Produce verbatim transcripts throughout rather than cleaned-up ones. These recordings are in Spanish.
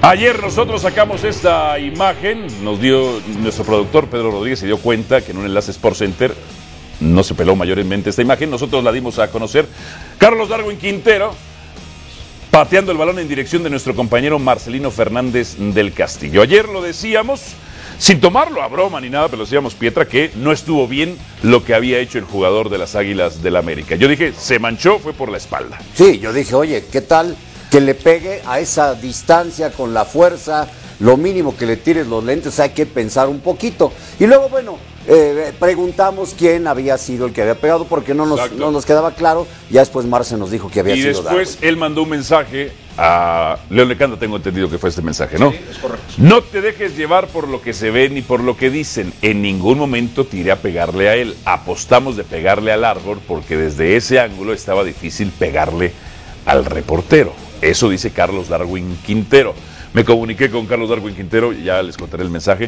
Ayer nosotros sacamos esta imagen, nos dio nuestro productor Pedro Rodríguez, se dio cuenta que en un enlace Sports Center no se peló mayormente esta imagen, nosotros la dimos a conocer. Carlos Darwin Quintero pateando el balón en dirección de nuestro compañero Marcelino Fernández del Castillo. Ayer lo decíamos, sin tomarlo a broma ni nada, pero lo decíamos, Pietra, que no estuvo bien lo que había hecho el jugador de las Águilas del América. Yo dije, se manchó, fue por la espalda. Sí, yo dije, oye, ¿qué tal que le pegue a esa distancia con la fuerza? Lo mínimo que le tires los lentes, hay que pensar un poquito. Y luego, bueno, eh, preguntamos quién había sido el que había pegado, porque no nos, no nos quedaba claro. Ya después Marce nos dijo que había y sido después Darwin. Él mandó un mensaje a León Lecanda, tengo entendido que fue este mensaje, ¿no? Sí, es correcto. No te dejes llevar por lo que se ve ni por lo que dicen. En ningún momento tiré a pegarle a él. Apostamos de pegarle al árbol porque desde ese ángulo estaba difícil pegarle al reportero. Eso dice Carlos Darwin Quintero. Me comuniqué con Carlos Darwin Quintero, ya les contaré el mensaje,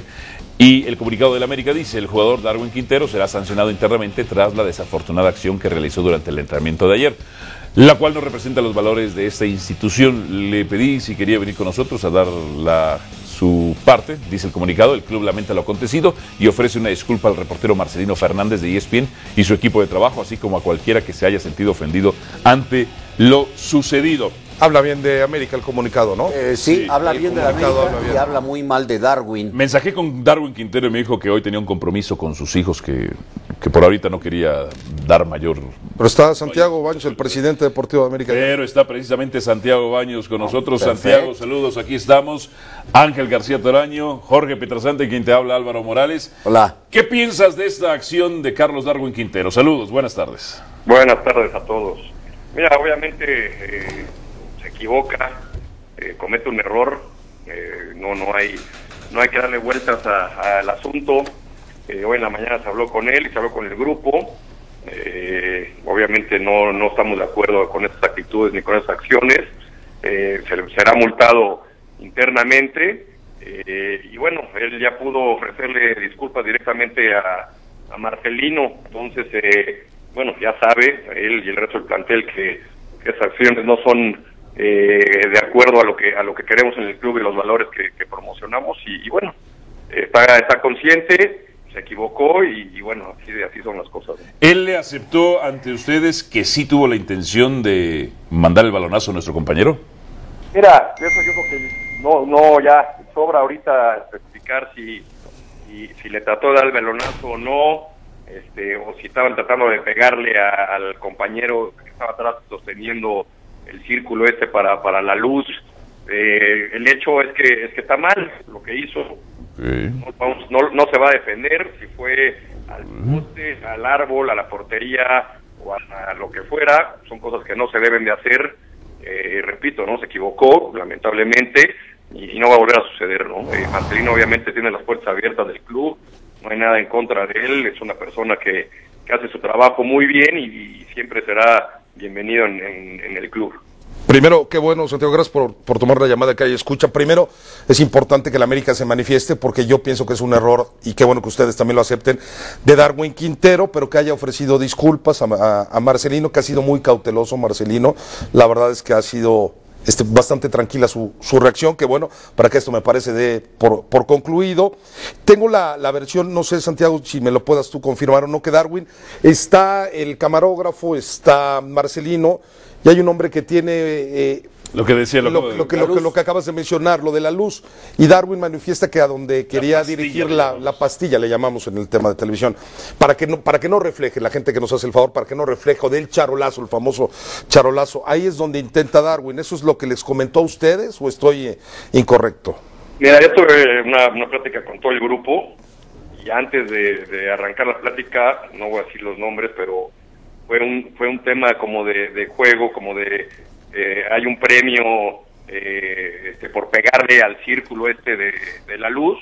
y el comunicado del América dice: el jugador Darwin Quintero será sancionado internamente tras la desafortunada acción que realizó durante el entrenamiento de ayer, la cual no representa los valores de esta institución. Le pedí si quería venir con nosotros a dar la, su parte, dice el comunicado. El club lamenta lo acontecido y ofrece una disculpa al reportero Marcelino Fernández de E S P N y su equipo de trabajo, así como a cualquiera que se haya sentido ofendido ante lo sucedido. Habla bien de América el comunicado, ¿no? Eh, sí, Sí, habla el bien de la América comunicado habla bien. y habla muy mal de Darwin. Mensajé con Darwin Quintero y me dijo que hoy tenía un compromiso con sus hijos que, que por ahorita no quería dar mayor. Pero está Santiago Baños, el presidente deportivo de América. Pero está precisamente Santiago Baños con nosotros. Perfecto. Santiago, saludos, aquí estamos. Ángel García Toraño, Jorge Pietrasanta, quien te habla, Álvaro Morales. Hola. ¿Qué piensas de esta acción de Carlos Darwin Quintero? Saludos, buenas tardes. Buenas tardes a todos. Mira, obviamente eh, se equivoca, eh, comete un error, eh, no no hay no hay que darle vueltas al asunto. Eh, hoy en la mañana se habló con él y se habló con el grupo. Eh, obviamente no no estamos de acuerdo con estas actitudes ni con esas acciones. Eh, se, será multado internamente eh, y bueno, él ya pudo ofrecerle disculpas directamente a, a Marcelino, entonces eh, bueno, ya sabe, él y el resto del plantel, que, que esas acciones no son eh, de acuerdo a lo que a lo que queremos en el club y los valores que, que promocionamos, y, y bueno, está, está consciente, se equivocó y, y bueno, así, así son las cosas. ¿Él le aceptó ante ustedes que sí tuvo la intención de mandar el balonazo a nuestro compañero? Mira, eso yo creo que no, no ya sobra ahorita especificar si, si, si le trató de dar el balonazo o no. Este, o si estaban tratando de pegarle a, al compañero que estaba atrás sosteniendo el círculo este para, para la luz. Eh, el hecho es que es que está mal lo que hizo. Okay. No, vamos, no, no se va a defender si fue al poste, al árbol, a la portería o a, a lo que fuera. Son cosas que no se deben de hacer. Eh, repito, no se equivocó, lamentablemente, y, y no va a volver a suceder, ¿no? Eh, Marcelino obviamente tiene las puertas abiertas del club. No hay nada en contra de él, es una persona que, que hace su trabajo muy bien y, y siempre será bienvenido en, en, en el club. Primero, qué bueno, Santiago, gracias por, por tomar la llamada que hay escucha. Primero, es importante que la América se manifieste porque yo pienso que es un error, y qué bueno que ustedes también lo acepten, de Darwin Quintero, pero que haya ofrecido disculpas a, a, a Marcelino, que ha sido muy cauteloso Marcelino. La verdad es que ha sido Este, bastante tranquila su, su reacción, que bueno, para que esto me parece de por, por concluido. Tengo la, la versión, no sé, Santiago, si me lo puedas tú confirmar o no, que Darwin, está el camarógrafo, está Marcelino, y hay un hombre que tiene eh, Lo que decía, lo, lo, lo, que, lo, que, lo que acabas de mencionar, lo de la luz, y Darwin manifiesta que a donde quería pastilla, dirigir la, la pastilla, le llamamos en el tema de televisión, para que no para que no refleje, la gente que nos hace el favor, para que no refleje, o del charolazo, el famoso charolazo, ahí es donde intenta Darwin. ¿Eso es lo que les comentó a ustedes o estoy eh, incorrecto? Mira, yo tuve una, una plática con todo el grupo, y antes de, de arrancar la plática, no voy a decir los nombres, pero fue un fue un tema como de, de juego, como de eh, hay un premio eh, este, por pegarle al círculo este de, de la luz,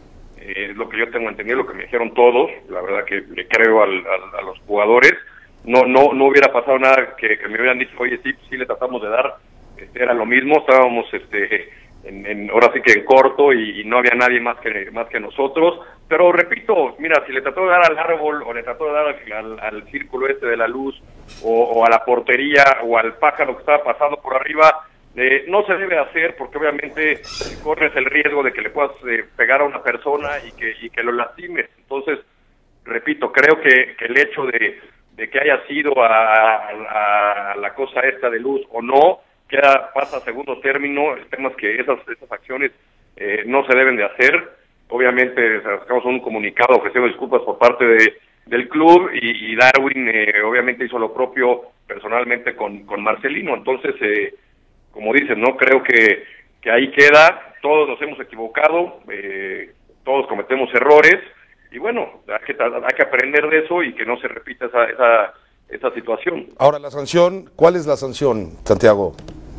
eh, es lo que yo tengo entendido, lo que me dijeron todos. La verdad que le creo al, al, a los jugadores. No no no hubiera pasado nada que, que me hubieran dicho, oye, sí, sí le tratamos de dar, este, era lo mismo, estábamos este En, en, ahora sí que en corto, y, y no había nadie más que más que nosotros, pero repito, mira, si le trató de dar al árbol o le trató de dar al, al, al círculo este de la luz o, o a la portería o al pájaro que estaba pasando por arriba, Eh, no se debe hacer porque obviamente eh, corres el riesgo de que le puedas eh, pegar a una persona y que, y que lo lastimes. Entonces, repito, creo que, que el hecho de, de que haya sido a, a, a la cosa esta de luz o no, queda, pasa a segundo término. El tema es que esas, esas acciones eh, no se deben de hacer. Obviamente sacamos un comunicado ofreciendo disculpas por parte de, del club y, y Darwin eh, obviamente hizo lo propio personalmente con, con Marcelino. Entonces, eh, como dicen, no creo que, que ahí queda. Todos nos hemos equivocado, eh, todos cometemos errores y bueno, hay que, hay que aprender de eso y que no se repita esa, esa, esa situación. Ahora, la sanción, ¿cuál es la sanción, Santiago?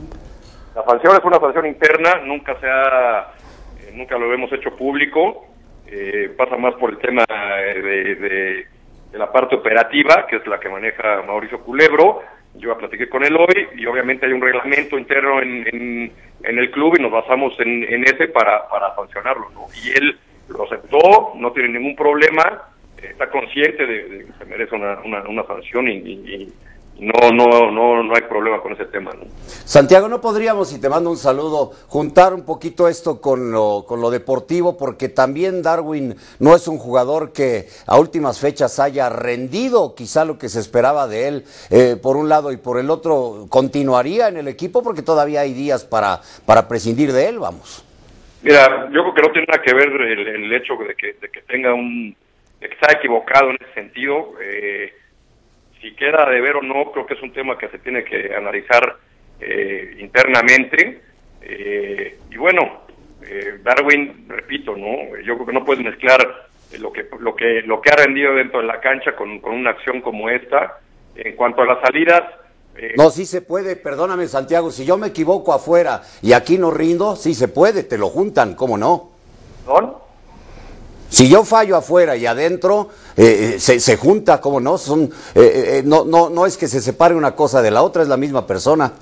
La sanción es una sanción interna, nunca se ha, eh, nunca lo hemos hecho público, eh, pasa más por el tema de, de, de la parte operativa, que es la que maneja Mauricio Culebro. Yo platiqué con él hoy y obviamente hay un reglamento interno en, en, en el club y nos basamos en, en ese para, para sancionarlo, ¿no? Y él lo aceptó, no tiene ningún problema, está consciente de, de que se merece una, una, una sanción y, y, y no, no, no, no hay problema con ese tema, ¿no? Santiago, ¿no podríamos, y te mando un saludo, juntar un poquito esto con lo, con lo deportivo? Porque también Darwin no es un jugador que a últimas fechas haya rendido quizá lo que se esperaba de él, eh, por un lado, y por el otro, ¿continuaría en el equipo? Porque todavía hay días para, para prescindir de él, vamos. Mira, yo creo que no tiene nada que ver el, el hecho de que, de que tenga un, de que está equivocado en ese sentido. Eh, si queda de ver o no, creo que es un tema que se tiene que analizar eh, internamente. Eh, y bueno, eh, Darwin, repito, no, yo creo que no puedes mezclar lo que lo que lo que ha rendido dentro de la cancha con, con una acción como esta. En cuanto a las salidas. Eh, No, sí se puede, perdóname, Santiago, si yo me equivoco afuera y aquí no rindo, sí se puede, te lo juntan, ¿cómo no? ¿Son? Si yo fallo afuera y adentro, eh, se, se junta, ¿cómo no? Son, eh, eh, no, no, no es que se separe una cosa de la otra, es la misma persona.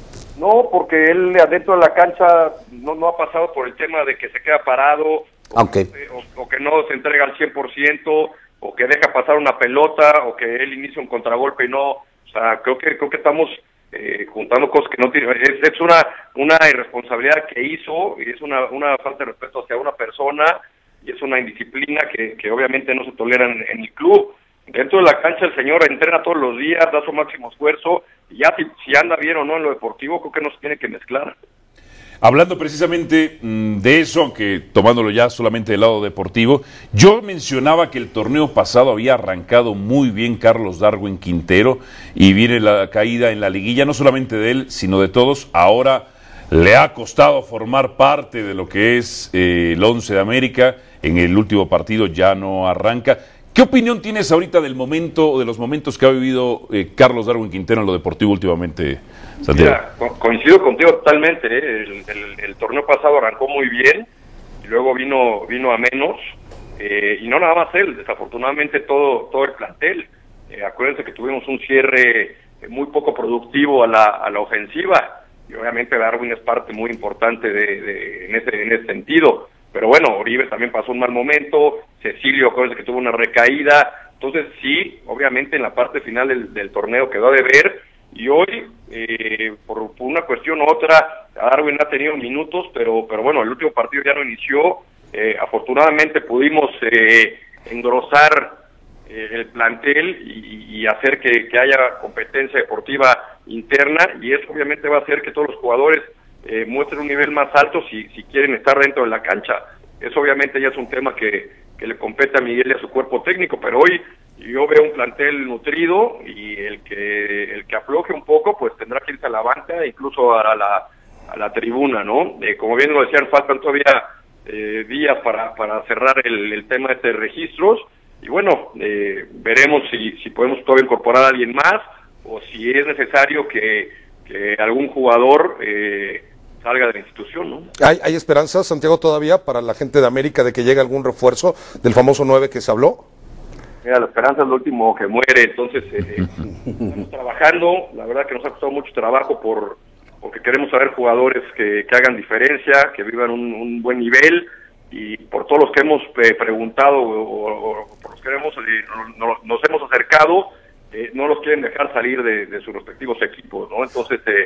No, porque él adentro de la cancha no, no ha pasado por el tema de que se queda parado, o, Okay. que, o, o que no se entrega al cien por ciento, o que deja pasar una pelota, o que él inicia un contragolpe y no. O sea, creo que creo que estamos eh, juntando cosas que no tienen. Es, es una una irresponsabilidad que hizo, y es una, una falta de respeto hacia una persona, y es una indisciplina que, que obviamente no se tolera en, en el club. Dentro de la cancha el señor entrena todos los días, da su máximo esfuerzo, y ya si, si anda bien o no en lo deportivo, creo que no se tiene que mezclar. Hablando precisamente mmm, de eso, aunque tomándolo ya solamente del lado deportivo, yo mencionaba que el torneo pasado había arrancado muy bien Carlos Darwin Quintero y viene la caída en la liguilla, no solamente de él, sino de todos. Ahora le ha costado formar parte de lo que es eh, el Once de América. En el último partido ya no arranca. ¿Qué opinión tienes ahorita del momento, de los momentos que ha vivido eh, Carlos Darwin Quintero en lo deportivo últimamente, Santiago? Mira, co coincido contigo totalmente, ¿eh? el, el, el torneo pasado arrancó muy bien y luego vino vino a menos, eh, y no nada más él, desafortunadamente todo todo el plantel. Eh, acuérdense que tuvimos un cierre muy poco productivo a la, a la ofensiva, y obviamente Darwin es parte muy importante de, de, en, ese, en ese sentido. Pero bueno, Oribe también pasó un mal momento, Cecilio, acuérdense que tuvo una recaída. Entonces sí, obviamente en la parte final del, del torneo quedó a deber, y hoy, eh, por, por una cuestión u otra, Darwin ha tenido minutos, pero pero bueno, el último partido ya no inició. Eh, afortunadamente pudimos eh, engrosar eh, el plantel y, y hacer que, que haya competencia deportiva interna, y eso obviamente va a hacer que todos los jugadores eh, muestren un nivel más alto si, si quieren estar dentro de la cancha. Eso obviamente ya es un tema que, que le compete a Miguel y a su cuerpo técnico, pero hoy yo veo un plantel nutrido, y el que el que afloje un poco pues tendrá que irse a la banca, incluso a la, a la tribuna, ¿no? Eh, como bien lo decían, faltan todavía eh, días para, para cerrar el, el tema de registros, y bueno, eh, veremos si, si podemos todavía incorporar a alguien más, o si es necesario que, que algún jugador eh, salga de la institución, ¿no? ¿Hay, ¿Hay esperanza, Santiago, todavía para la gente de América de que llegue algún refuerzo del famoso nueve que se habló? Mira, la esperanza es lo último que muere, entonces eh, estamos trabajando. La verdad que nos ha costado mucho trabajo por porque queremos saber jugadores que, que hagan diferencia, que vivan un, un buen nivel, y por todos los que hemos eh, preguntado o, o, o por los que hemos, eh, no, no, nos hemos acercado, eh, no los quieren dejar salir de, de sus respectivos equipos, ¿no? Entonces, eh,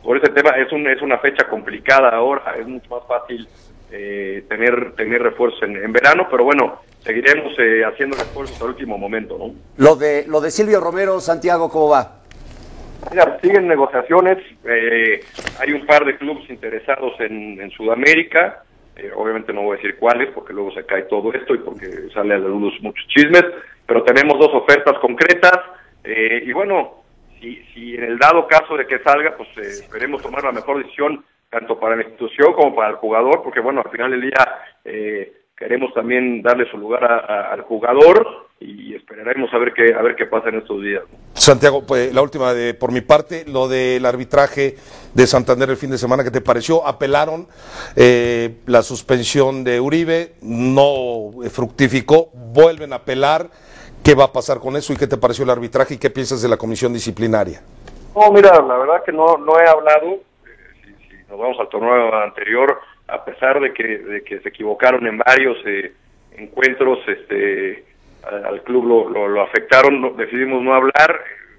por ese tema es, un, es una fecha complicada ahora, es mucho más fácil eh, tener, tener refuerzos en, en verano, pero bueno, seguiremos eh, haciendo refuerzos hasta el último momento, ¿no? Lo de, lo de Silvio Romero, Santiago, ¿cómo va? Mira, siguen negociaciones, eh, hay un par de clubes interesados en, en Sudamérica, eh, obviamente no voy a decir cuáles porque luego se cae todo esto y porque sale a la luz muchos chismes, pero tenemos dos ofertas concretas, eh, y bueno, si, si en el dado caso de que salga, pues eh, esperemos tomar la mejor decisión tanto para la institución como para el jugador, porque bueno, al final del día eh, queremos también darle su lugar a, a, al jugador y esperaremos a ver qué a ver qué pasa en estos días. Santiago, pues la última de por mi parte, lo del arbitraje de Santander el fin de semana, ¿qué te pareció? Apelaron eh, la suspensión de Uribe, no fructificó, vuelven a apelar. ¿Qué va a pasar con eso y qué te pareció el arbitraje y qué piensas de la comisión disciplinaria? No, mira, la verdad que no no he hablado, eh, si, si nos vamos al torneo anterior, a pesar de que de que se equivocaron en varios eh, encuentros, este al club lo, lo, lo afectaron, no, decidimos no hablar,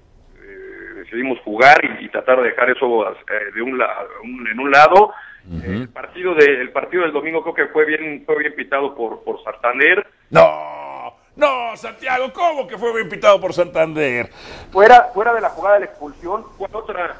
eh, decidimos jugar y, y tratar de dejar eso eh, de un, la, un en un lado. Uh-huh. eh, el partido de el partido del domingo creo que fue bien fue bien pitado por por Santander. No, no, Santiago, ¿cómo que fue bien pitado por Santander? Fuera fuera de la jugada de la expulsión fue otra.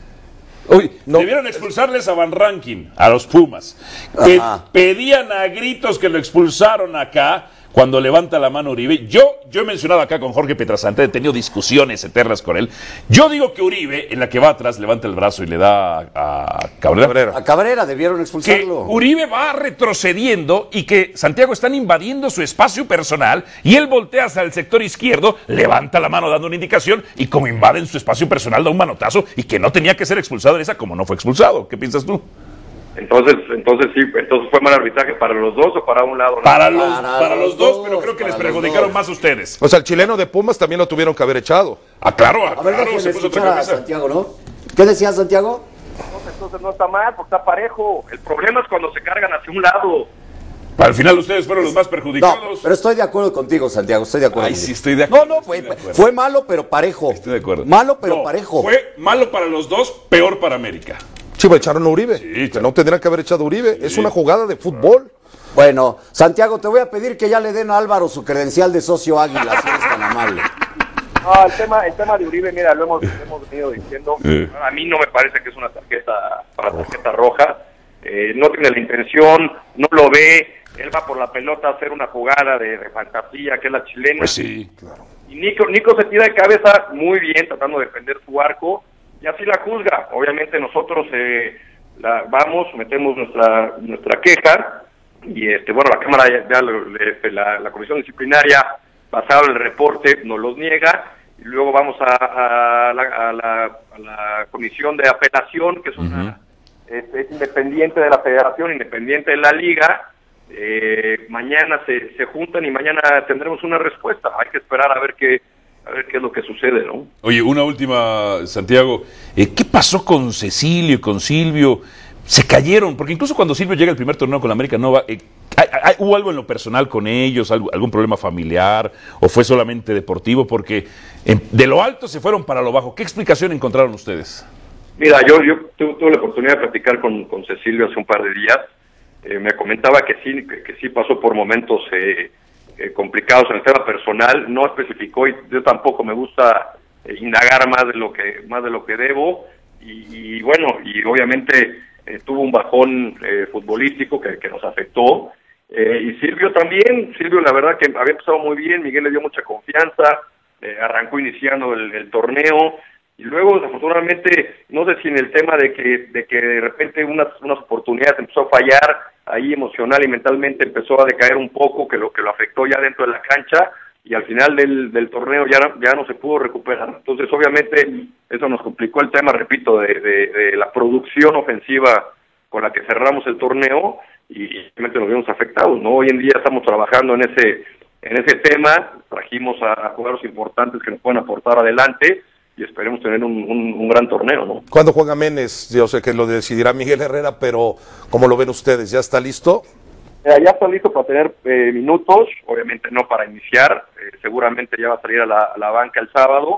Uy, no. Debieron expulsarles a Van Rankin, a los Pumas. Pe pedían a gritos que lo expulsaron acá cuando levanta la mano Uribe. Yo, yo he mencionado acá con Jorge Pietrasanta, he tenido discusiones eternas con él. Yo digo que Uribe, en la que va atrás, levanta el brazo y le da a, a Cabrera. Cabrera. A Cabrera debieron expulsarlo. Que Uribe va retrocediendo y que Santiago están invadiendo su espacio personal y él voltea hacia el sector izquierdo, levanta la mano dando una indicación y como invaden su espacio personal da un manotazo y que no tenía que ser expulsado en esa como no fue expulsado. ¿Qué piensas tú? Entonces, entonces sí, entonces fue mal arbitraje para los dos o para un lado. Para los, para, para los dos, pero creo que les perjudicaron más a ustedes. O sea, el chileno de Pumas también lo tuvieron que haber echado. Ah, claro, a claro, ver, se puso otra cabeza. Santiago, ¿no? ¿Qué decía Santiago? Entonces, entonces no está mal, porque está parejo. El problema es cuando se cargan hacia un lado. Al final ustedes fueron los más perjudicados. No, pero estoy de acuerdo contigo, Santiago, estoy de acuerdo. Ay, contigo. sí, estoy de acuerdo. No, no, fue, fue malo, pero parejo. Estoy de acuerdo. Malo, pero no, parejo. Fue malo para los dos, peor para América. Sí, pues echaron a Uribe, sí, que no tendrían que haber echado a Uribe, sí. Es una jugada de fútbol. Bueno, Santiago, te voy a pedir que ya le den a Álvaro su credencial de socio Águila, si eres tan amable. No, el tema, el tema de Uribe, mira, lo hemos, lo hemos venido diciendo, sí. A mí no me parece que es una tarjeta para tarjeta roja, eh, no tiene la intención, no lo ve, él va por la pelota a hacer una jugada de, de fantasía, que es la chilena. Pues sí, claro. Y Nico, Nico se tira de cabeza muy bien, tratando de defender su arco, y así la juzga. Obviamente nosotros eh, la, vamos, metemos nuestra nuestra queja y este bueno la cámara ya, ya este, la, la comisión disciplinaria basado en el reporte nos los niega y luego vamos a, a, la, a, la, a la comisión de apelación que es una uh-huh. es, es independiente de la federación, independiente de la liga. Eh, mañana se, se juntan y mañana tendremos una respuesta. Hay que esperar a ver qué a ver qué es lo que sucede, ¿no? Oye, una última, Santiago. Eh, ¿Qué pasó con Cecilio y con Silvio? Se cayeron, porque incluso cuando Silvio llega al primer torneo con la América Nova, eh, hay, hay, ¿hubo algo en lo personal con ellos? Algo, ¿Algún problema familiar? ¿O fue solamente deportivo? Porque eh, de lo alto se fueron para lo bajo. ¿Qué explicación encontraron ustedes? Mira, yo, yo tuve, tuve la oportunidad de platicar con, con Cecilio hace un par de días. Eh, me comentaba que sí, que, que sí pasó por momentos eh, eh, complicados en el tema personal. No especificó y yo tampoco me gusta eh, indagar más de lo que más de lo que debo. Y, y bueno, y obviamente eh, tuvo un bajón eh, futbolístico que, que nos afectó. Eh, y Silvio también. Silvio, la verdad que había empezado muy bien. Miguel le dio mucha confianza. Eh, arrancó iniciando el, el torneo. Y luego, desafortunadamente, no sé si en el tema de que de que de repente unas unas oportunidades empezó a fallar, ahí emocional y mentalmente empezó a decaer un poco, que lo que lo afectó ya dentro de la cancha, y al final del, del torneo ya, ya no se pudo recuperar. Entonces, obviamente, eso nos complicó el tema, repito, de, de, de la producción ofensiva con la que cerramos el torneo, y obviamente nos vimos afectados, ¿no? Hoy en día estamos trabajando en ese en ese tema, trajimos a, a jugadores importantes que nos pueden aportar adelante, y esperemos tener un, un, un gran torneo, ¿no? ¿Cuándo juega Menes? Yo sé que lo decidirá Miguel Herrera, pero ¿cómo lo ven ustedes? ¿Ya está listo? Eh, ya está listo para tener eh, minutos, obviamente no para iniciar, eh, seguramente ya va a salir a la, a la banca el sábado,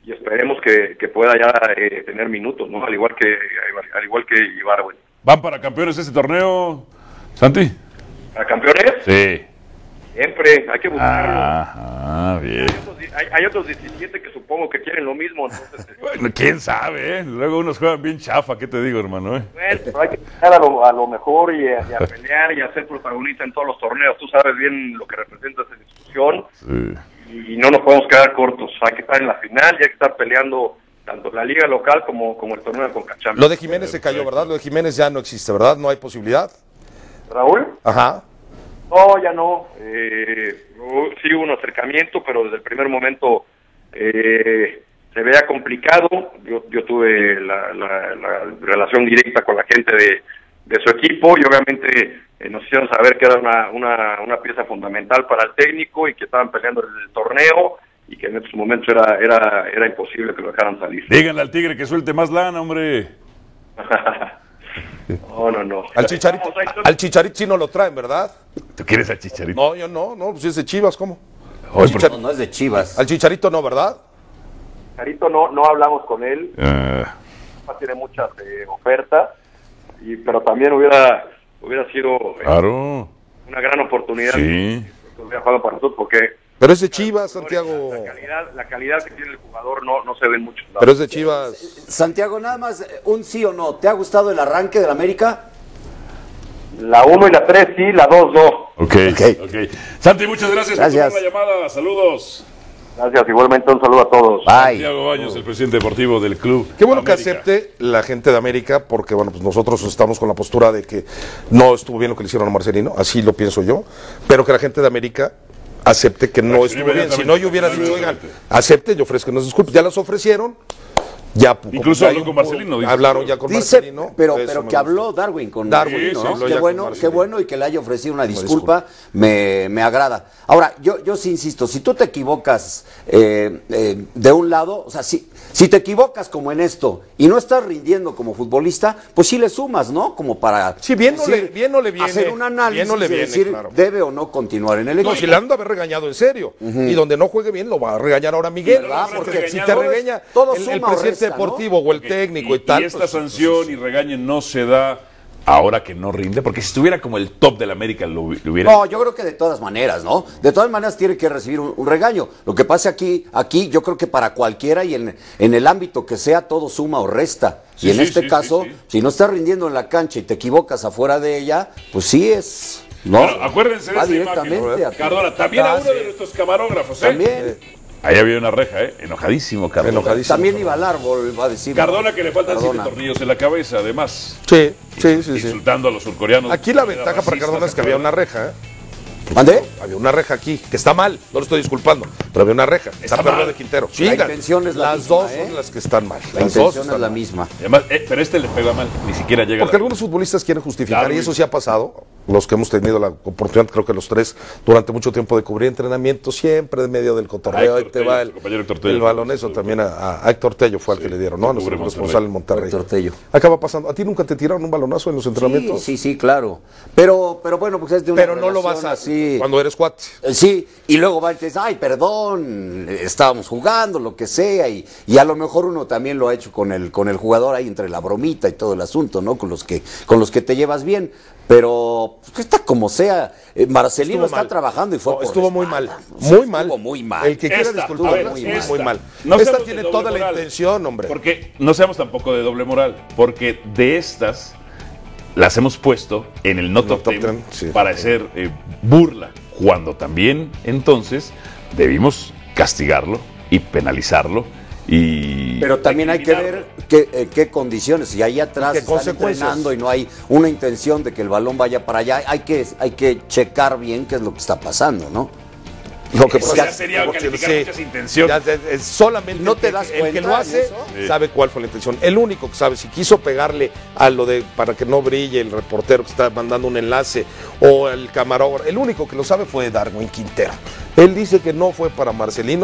y esperemos que, que pueda ya eh, tener minutos, ¿no? Al igual que al igual que Ibargüen. ¿Van para campeones este torneo, Santi? ¿Para campeones? Sí. Siempre, hay que buscarlo. Ah, bien. Hay otros, hay, hay otros diecisiete que supongo que quieren lo mismo. Entonces, Bueno, quién sabe, ¿eh? Luego unos juegan bien chafa, ¿qué te digo, hermano? ¿eh? bueno, pero hay que buscar a lo, a lo mejor y a, y a pelear y a ser protagonista en todos los torneos. Tú sabes bien lo que representa esa discusión. Sí. Y no nos podemos quedar cortos. Hay que estar en la final y hay que estar peleando tanto la liga local como, como el torneo de Concachampions. Lo de Jiménez se cayó, ¿verdad? Lo de Jiménez ya no existe, ¿verdad? No hay posibilidad. ¿Raúl? Ajá. No, ya no. Eh, sí hubo un acercamiento, pero desde el primer momento eh, se veía complicado. Yo, yo tuve la, la, la relación directa con la gente de, de su equipo y obviamente eh, nos hicieron saber que era una, una, una pieza fundamental para el técnico y que estaban peleando el, el torneo y que en estos momentos era, era, era imposible que lo dejaran salir. Díganle al Tigre que suelte más lana, hombre. No, no, no. Al Chicharito, Vamos, ahí- al Chicharito sí no lo traen, ¿verdad? ¿Tú quieres al Chicharito? No, yo no, no, pues es de Chivas, ¿cómo? Oye, No, no es de Chivas. Al Chicharito no, ¿verdad? Carito no, no hablamos con él. Ah, Tiene muchas eh, ofertas, y, pero también hubiera hubiera sido eh, claro. una gran oportunidad Sí. que hubiera jugado para nosotros, porque Pero es de Chivas, Santiago. la calidad, la calidad que tiene el jugador no, no se ve en muchos lados. Pero es de Chivas. Santiago, nada más, eh, un sí o no. ¿Te ha gustado el arranque del América? La uno y la tres sí, la dos no. Ok, ok. Santi, muchas gracias, Gracias. por tomar la llamada. Saludos. Gracias, igualmente un saludo a todos. Bye. Santiago Baños, el presidente deportivo del club. Qué bueno que América. acepte la gente de América, porque bueno, pues nosotros estamos con la postura de que no estuvo bien lo que le hicieron a Marcelino, así lo pienso yo, pero que la gente de América acepte que no Reaccionó estuvo bien. Si no, yo hubiera dicho, oigan, acepten y ofrezcan las disculpas. Ya las ofrecieron, ya. Incluso ya habló hay con un- Marcelino, dice. Hablaron ya con Dice, Marcelino. pero, eso pero me que gusta. habló Darwin con Darwin, Marcelino, sí, ¿no? habló Qué ya bueno, con qué Marcelino. bueno y que le haya ofrecido una disculpa, me, me agrada. Ahora, yo, yo sí insisto, si tú te equivocas eh, eh, de un lado, o sea, si, si te equivocas como en esto y no estás rindiendo como futbolista, pues sí le sumas, ¿no? Como para Sí, bien no le- bien no le viene, hacer un análisis bien no le y viene, decir claro. debe o no continuar en el No, equipo. si le han de haber regañado en serio. Y donde no juegue bien lo va a regañar ahora Miguel. ¿Verdad? Porque si te Todo es- regaña todo el, el suma o presidente resta, ¿no? deportivo o el técnico y, tal. Y esta pues, sanción y regañe no se da ahora que no rinde, porque si estuviera como el top del América lo, lo hubiera. No, yo creo que de todas maneras, ¿no? De todas maneras tiene que recibir un, un regaño. Lo que pasa aquí, aquí yo creo que para cualquiera y en, en el ámbito que sea, todo suma o resta. Sí, y en sí, este sí, caso, sí, sí. si no estás rindiendo en la cancha y te equivocas afuera de ella, pues sí es... ¿no? Bueno, acuérdense de Va esa directamente imagen. a- Cardona, también a Ah, uno de sí. nuestros camarógrafos, ¿eh? También, Ahí había una reja, ¿eh? Enojadísimo, Cardona. Enojadísimo. también iba al árbol, va a decir. Cardona que le faltan siete Cardona. tornillos en la cabeza, además. Sí, sí, sí, sí. Insultando a los surcoreanos. Aquí la de manera ventaja para racista, Cardona es que había una reja, ¿eh? ¿Mande? Había una reja aquí, que está mal, no lo estoy disculpando, pero había una reja. Está Está perro mal. de Quintero. La Chinga, intención es la Las misma, dos ¿eh? son las que están mal. La Las dos intención están es la mal. misma. Además, eh, pero este le pega mal, ni siquiera llega Porque a la... algunos futbolistas quieren justificar, Claro, y eso Luis. sí ha pasado, los que hemos tenido la oportunidad, creo que los tres, durante mucho tiempo de cubrir entrenamiento, siempre en medio del cotorreo, A ahí Héctor te Tello, va su el, compañero Héctor Tello. el baloneso también a, a Héctor Tello fue al que le dieron, ¿no? A nuestro cubre responsable en Monterrey. Héctor Tello. Acaba pasando. ¿A ti nunca te tiraron un balonazo en los Sí, entrenamientos? sí, sí, claro. Pero, pero bueno, pues es de una Pero no lo vas relación a así. cuando eres cuate. Eh, Sí, y luego va y te dice, ay, perdón, eh, estábamos jugando, lo que sea, y, y a lo mejor uno también lo ha hecho con el, con el jugador ahí entre la bromita y todo el asunto, ¿no? Con los que, con los que te llevas bien. Pero pues, está como sea, eh, Marcelino Estuvo está mal. trabajando y fue No, por estuvo muy espalda. mal, O sea, muy mal. Estuvo muy mal. El que quiera Esta, disculparla, a ver, muy, esta. muy mal. No Esta seamos de tiene doble toda la moral, intención, hombre. Porque no seamos tampoco de doble moral, porque de estas las hemos puesto en el no No top top ten ten, sí. para hacer eh, burla, cuando también entonces debimos castigarlo y penalizarlo y Pero también hay que ver qué, eh, qué condiciones. Y ahí atrás ¿Qué están consecuencias? entrenando y no hay una intención de que el balón vaya para allá. Hay que, hay que checar bien qué es lo que está pasando, ¿no? Lo que Eso pasa ya es- sería porque- calificar sí, muchas intenciones. ya es- es solamente ¿No el te que- das el que cuenta lo en hace eso? Sí. sabe cuál fue la intención. El único que sabe si quiso pegarle a lo de para que no brille el reportero que está mandando un enlace o el camarógrafo, el único que lo sabe fue Darwin Quintero. Él dice que no fue para Marcelino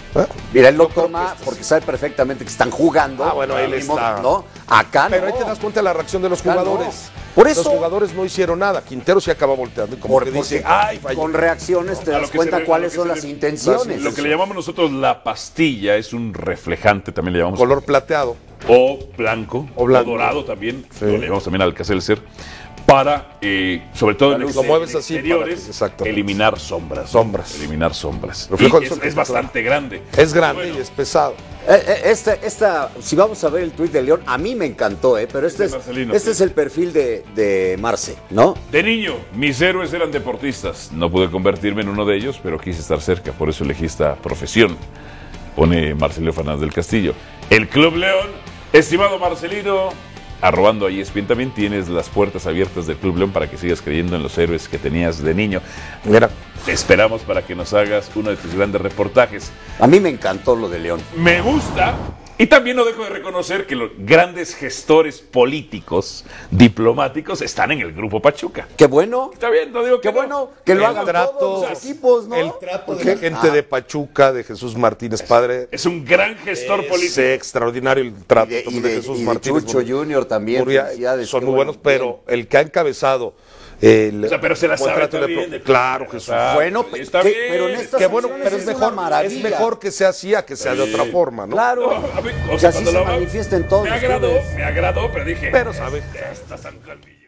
¿Eh? Mira, él lo toma porque sabe perfectamente que están jugando. Ah, bueno, él mismo, está. ¿no? Acá no. Pero ahí te das cuenta de la reacción de los Acá no. jugadores. Por eso- Los jugadores no hicieron nada. Quintero se acaba volteando y como Por- que porque dice, ay, fallé. con reacciones te A lo das que cuenta se ve- cuáles a lo que son se las ve- intenciones. Lo que le llamamos nosotros la pastilla es un reflejante, también le llamamos. Color plateado. O blanco, O blanco. dorado también, Sí. lo le llamamos también al Alka-Seltzer, para, eh, sobre todo en Lo los mueves así para exteriores, que- exactamente. eliminar sombras. Sombras. Eliminar sombras. Reflejo Y del es, sol, es bastante grande. Es grande Bueno, y es pesado. Eh, eh, Esta, esta, si vamos a ver el tuit de León, a mí me encantó, ¿eh? Pero este, De es, Marcelino, este sí. es el perfil de, de Marce, ¿no? De niño, mis héroes eran deportistas. No pude convertirme en uno de ellos, pero quise estar cerca, por eso elegí esta profesión. Pone Marcelino Fernández del Castillo. El Club León, estimado Marcelino, arrobando a E S P N también tienes las puertas abiertas del Club León para que sigas creyendo en los héroes que tenías de niño. Mira, Te esperamos para que nos hagas uno de tus grandes reportajes. A mí me encantó lo de León. Me gusta. Y también no dejo de reconocer que los grandes gestores políticos, diplomáticos, están en el Grupo Pachuca. Qué bueno, Está bien, no digo que qué no. bueno que lo el hagan trato, todos los equipos, ¿no? el trato de Porque- la gente Ah, de Pachuca, de Jesús Martínez Padre. Es un gran gestor Es político. extraordinario el trato Y de- también y de- Jesús y de Martínez. Chucho Mur- Junior también, Murria, felicidades, son qué muy bueno, buenos, pero el que ha encabezado el O sea, pero se la sabe contrato de también pro- de- claro, Jesús. Ah, Bueno, pues, pe- está que- bien. pero en estas Qué bueno, funciones pero es es una mejor, es maravilla. mejor que sea así a que sea de otra forma, ¿no? Claro. No, a mí, o Que sea, así cuando se lo hago, manifiesten todos Me agradó, ustedes. me agradó, pero dije. Pero sabe. "Ya está San Calvillo".